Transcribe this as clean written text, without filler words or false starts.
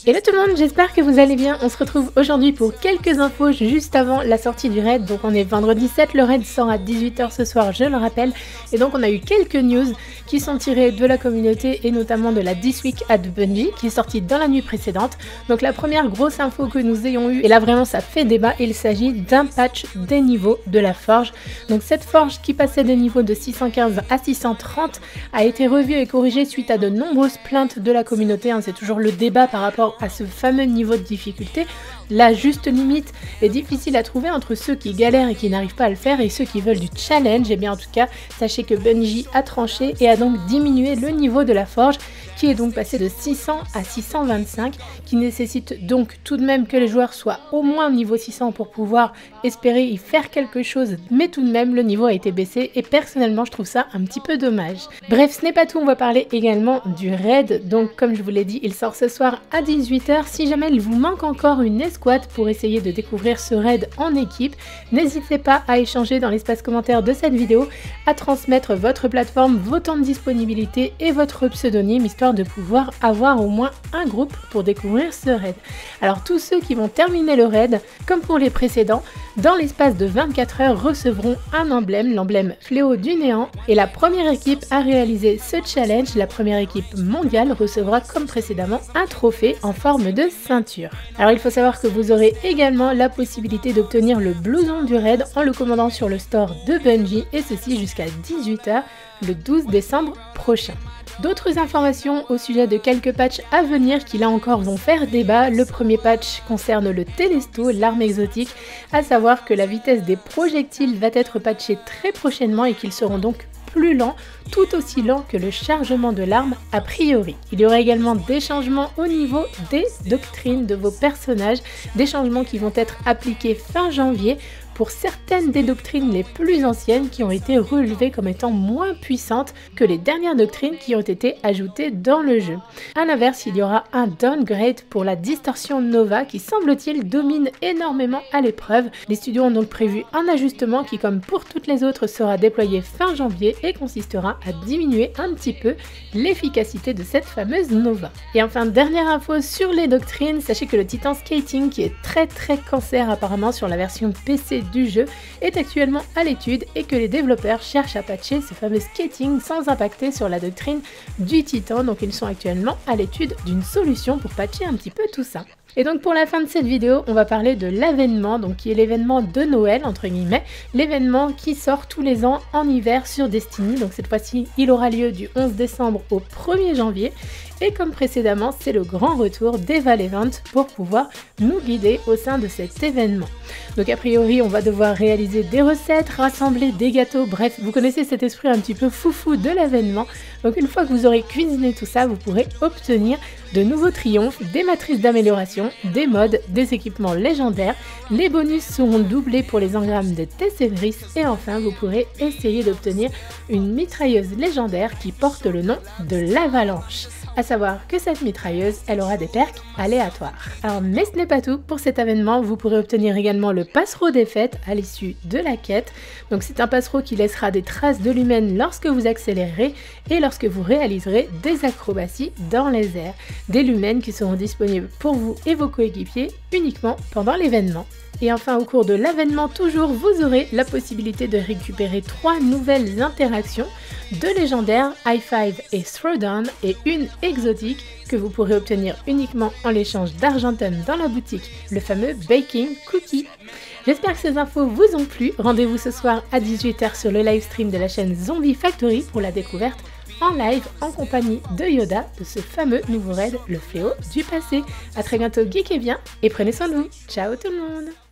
Hello tout le monde, j'espère que vous allez bien. On se retrouve aujourd'hui pour quelques infos juste avant la sortie du raid. Donc on est vendredi 7, le raid sort à 18 h ce soir, je le rappelle. Et donc on a eu quelques news qui sont tirées de la communauté et notamment de la This Week at Bungie qui est sortie dans la nuit précédente. Donc la première grosse info que nous ayons eue, et là vraiment ça fait débat, il s'agit d'un patch des niveaux de la forge. Donc cette forge qui passait des niveaux de 615 à 630 a été revue et corrigée suite à de nombreuses plaintes de la communauté. C'est toujours le débat par rapport à ce fameux niveau de difficulté. La juste limite est difficile à trouver entre ceux qui galèrent et qui n'arrivent pas à le faire et ceux qui veulent du challenge. Et bien en tout cas, sachez que Bungie a tranché et a donc diminué le niveau de la forge qui est donc passé de 600 à 625, qui nécessite donc tout de même que les joueurs soient au moins au niveau 600 pour pouvoir espérer y faire quelque chose, mais tout de même le niveau a été baissé et personnellement je trouve ça un petit peu dommage. Bref, ce n'est pas tout, on va parler également du raid. Donc comme je vous l'ai dit, il sort ce soir à 18 h. Si jamais il vous manque encore une escouade pour essayer de découvrir ce raid en équipe, n'hésitez pas à échanger dans l'espace commentaire de cette vidéo, à transmettre votre plateforme, vos temps de disponibilité et votre pseudonyme, histoire de pouvoir avoir au moins un groupe pour découvrir ce raid. Alors tous ceux qui vont terminer le raid, comme pour les précédents, dans l'espace de 24 heures recevront un emblème, l'emblème Fléau du Néant, et la première équipe à réaliser ce challenge, la première équipe mondiale, recevra comme précédemment un trophée en forme de ceinture. Alors il faut savoir que vous aurez également la possibilité d'obtenir le blouson du raid en le commandant sur le store de Bungie, et ceci jusqu'à 18 h le 12 décembre prochain. D'autres informations au sujet de quelques patchs à venir qui là encore vont faire débat. Le premier patch concerne le Telesto, l'arme exotique, à savoir que la vitesse des projectiles va être patchée très prochainement et qu'ils seront donc plus lents, tout aussi lents que le chargement de l'arme a priori. Il y aura également des changements au niveau des doctrines de vos personnages, des changements qui vont être appliqués fin janvier pour certaines des doctrines les plus anciennes qui ont été relevées comme étant moins puissantes que les dernières doctrines qui ont été ajoutées dans le jeu. A l'inverse, il y aura un downgrade pour la distorsion Nova qui semble-t-il domine énormément à l'épreuve. Les studios ont donc prévu un ajustement qui, comme pour toutes les autres, sera déployé fin janvier et consistera à diminuer un petit peu l'efficacité de cette fameuse Nova. Et enfin, dernière info sur les doctrines, sachez que le Titan Skating, qui est très cancer apparemment sur la version PC du jeu, est actuellement à l'étude et que les développeurs cherchent à patcher ce fameux skating sans impacter sur la doctrine du Titan. Donc ils sont actuellement à l'étude d'une solution pour patcher un petit peu tout ça. Et donc pour la fin de cette vidéo, on va parler de l'avènement, donc qui est l'événement de Noël entre guillemets, l'événement qui sort tous les ans en hiver sur Destiny. Donc cette fois-ci, il aura lieu du 11 décembre au 1er janvier. Et comme précédemment, c'est le grand retour d'Eva Levant pour pouvoir nous guider au sein de cet événement. Donc a priori, on va devoir réaliser des recettes, rassembler des gâteaux, bref, vous connaissez cet esprit un petit peu foufou de l'événement. Donc une fois que vous aurez cuisiné tout ça, vous pourrez obtenir de nouveaux triomphes, des matrices d'amélioration, des mods, des équipements légendaires. Les bonus seront doublés pour les engrammes de Tessévris et enfin, vous pourrez essayer d'obtenir une mitrailleuse légendaire qui porte le nom de l'Avalanche. À savoir que cette mitrailleuse, elle aura des perks aléatoires. Alors, mais ce n'est pas tout pour cet événement, vous pourrez obtenir également le passereau des fêtes à l'issue de la quête. Donc c'est un passereau qui laissera des traces de lumen lorsque vous accélérerez et lorsque vous réaliserez des acrobaties dans les airs. Des lumens qui seront disponibles pour vous et vos coéquipiers uniquement pendant l'événement. Et enfin, au cours de l'événement toujours, vous aurez la possibilité de récupérer 3 nouvelles interactions, 2 légendaires, High Five et Throwdown, et une exotique que vous pourrez obtenir uniquement en l'échange d'Argentum dans la boutique, le fameux Baking Cookie. J'espère que ces infos vous ont plu. Rendez-vous ce soir à 18 h sur le live stream de la chaîne Zombie Factory pour la découverte en live en compagnie de Yoda de ce fameux nouveau raid, le Fléau du passé. A très bientôt, geekez bien et prenez soin de vous. Ciao tout le monde!